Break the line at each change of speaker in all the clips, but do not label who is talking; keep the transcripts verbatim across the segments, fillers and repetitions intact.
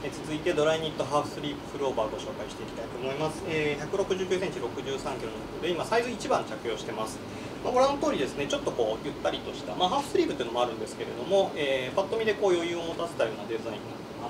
え続いてドライニットハーフスリープフルオーバーをご紹介していきたいと思います。えー、ひゃくろくじゅうきゅうセンチ、ろくじゅうさんキロのことで、今サイズいちばん着用してます。まあ、ご覧の通りですね、ちょっとこうゆったりとした、まあ、ハーフスリーブというのもあるんですけれども、えー、パッと見でこう余裕を持たせたようなデザインになってます。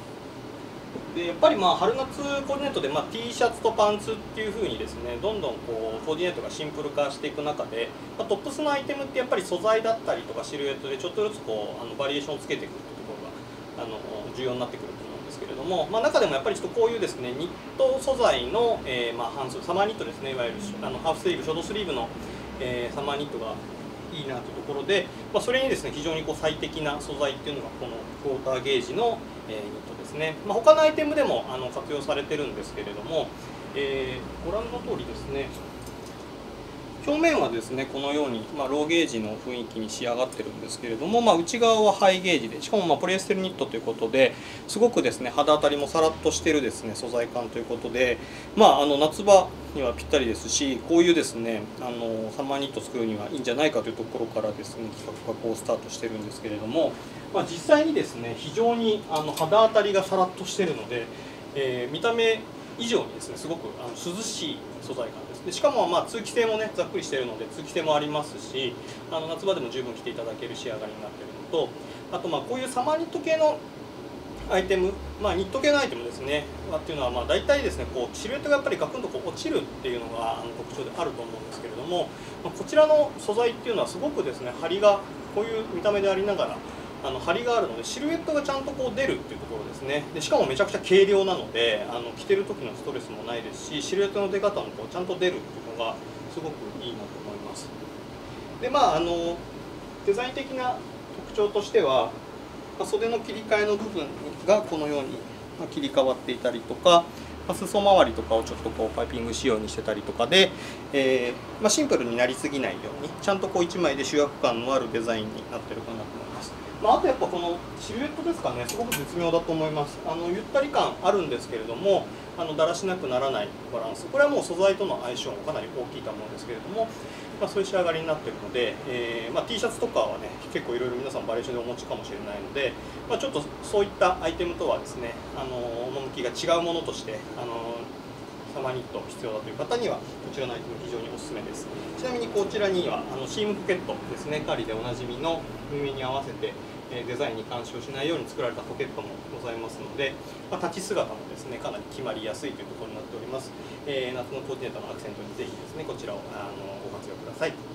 でやっぱりまあ春夏コーディネートで、まあ、T シャツとパンツっていう風にですね、どんどんこうコーディネートがシンプル化していく中で、まあ、トップスのアイテムってやっぱり素材だったりとかシルエットでちょっとずつこうあのバリエーションをつけていくっていうところがあの重要になってくると思うんですけれども、まあ、中でもやっぱりちょっとこういうですねニット素材の、えー、まあ半数サマーニットですね、いわゆるあのハーフスリーブショートスリーブの、えー、サマーニットがいいなというところで、まあ、それにですね非常にこう最適な素材っていうのがこのクォーターゲージの、えー、ニットですね。まあ、他のアイテムでもあの活用されてるんですけれども、えー、ご覧の通りですね、表面はですねこのように、まあ、ローゲージの雰囲気に仕上がってるんですけれども、まあ、内側はハイゲージで、しかもまあポリエステルニットということですごくですね肌当たりもさらっとしてるですね素材感ということで、まあ、あの夏場にはぴったりですし、こういうですねあのサマーニット作るにはいいんじゃないかというところからですね企画がこうスタートしてるんですけれども、まあ、実際にですね非常にあの肌当たりがさらっとしてるので、えー、見た目以上にですねすごくあの涼しい素材感です。でしかもまあ通気性もねざっくりしているので通気性もありますし、あの夏場でも十分着ていただける仕上がりになっているのと、あとまあこういうサマーニット系のアイテム、まあ、ニット系のアイテムですねっていうのはまあ大体ですねこうシルエットがやっぱりガクンとこう落ちるっていうのがあの特徴であると思うんですけれども、まあ、こちらの素材っていうのはすごくですね張りがこういう見た目でありながらあの張りがあるのでシルエットがちゃんとこう出るっていうところですね。でしかもめちゃくちゃ軽量なのであの着てる時のストレスもないですし、シルエットの出方もこうちゃんと出るっていうのがすごくいいなと思います。でまああのデザイン的な特徴としては、袖の切り替えの部分がこのように切り替わっていたりとか、裾周りとかをちょっとこうパイピング仕様にしてたりとかで、えーまあ、シンプルになりすぎないようにちゃんとこういちまいで主役感のあるデザインになってるかなと思います。まあ、あとやっぱこのシルエットですかね、すごく絶妙だと思います。あのゆったり感あるんですけれども、あのだらしなくならないバランス、これはもう素材との相性もかなり大きいと思うんですけれども、まあ、そういう仕上がりになっているので、えーまあ、T シャツとかはね結構いろいろ皆さんバリエーションでお持ちかもしれないので、まあ、ちょっとそういったアイテムとはですねあの趣が違うものとしてあのサマーニット必要だという方にはこちらのアイテム非常におすすめです。ちなみにこちらにはあのシームポケットですね、カーリでおなじみの耳に合わせてデザインに干渉しないように作られたポケットもございますので、まあ、立ち姿もですねかなり決まりやすいというところになっております。えー、夏のコーディネートのアクセントにぜひですねこちらをあのご活用ください。